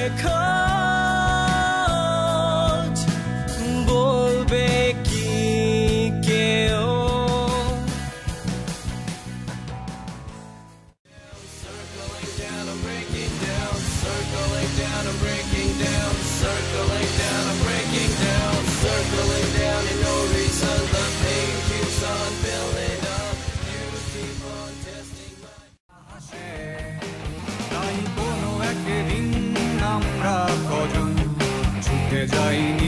খোঁজ বলবে কি কেউ circling down I'm breaking down circling down I'm breaking down circling down I'm breaking down circling down and no reason the pain keeps on building up you keep on testing my তাই কোনো একদিন আমরা কজন ছুটে যাইনি